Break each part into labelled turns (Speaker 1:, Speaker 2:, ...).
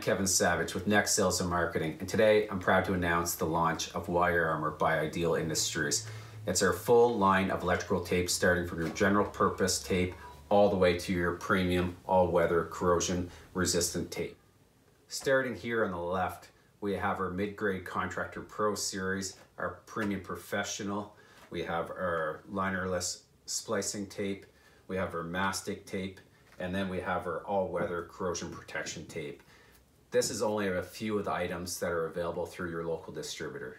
Speaker 1: Kevin Savage with Next Sales and Marketing, and today I'm proud to announce the launch of Wire Armour by Ideal Industries. It's our full line of electrical tape, starting from your general purpose tape all the way to your premium all-weather corrosion resistant tape. Starting here on the left, we have our mid-grade Contractor Pro series, our premium professional. We have our linerless splicing tape. We have our mastic tape, and then we have our all-weather corrosion protection tape. This is only a few of the items that are available through your local distributor.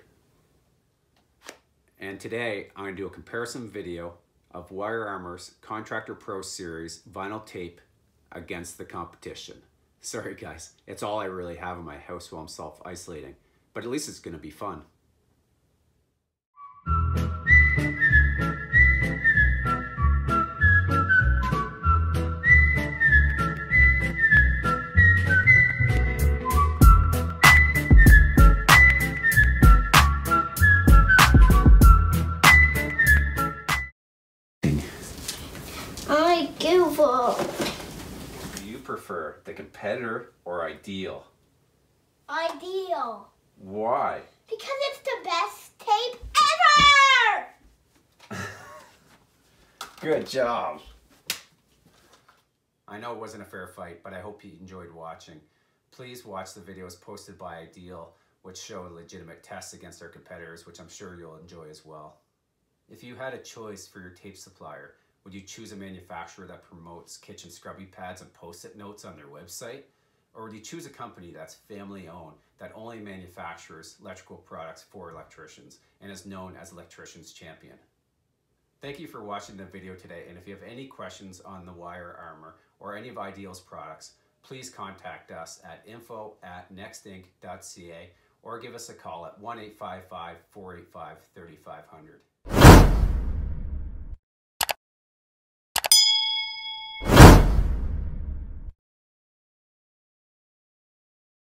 Speaker 1: And today I'm going to do a comparison video of Wire Armour's Contractor Pro series vinyl tape against the competition. Sorry guys, it's all I really have in my house while I'm self-isolating, but at least it's going to be fun. Do you prefer the competitor or Ideal?
Speaker 2: Ideal.
Speaker 1: Why?
Speaker 2: Because it's the best tape ever!
Speaker 1: Good job. I know it wasn't a fair fight, but I hope you enjoyed watching. Please watch the videos posted by Ideal, which show legitimate tests against our competitors, which I'm sure you'll enjoy as well. If you had a choice for your tape supplier, would you choose a manufacturer that promotes kitchen scrubby pads and post-it notes on their website? Or would you choose a company that's family-owned, that only manufactures electrical products for electricians and is known as Electrician's Champion? Thank you for watching the video today, and if you have any questions on the Wire Armour or any of Ideal's products, please contact us at info@nextinc.ca or give us a call at 1-855-485-3500.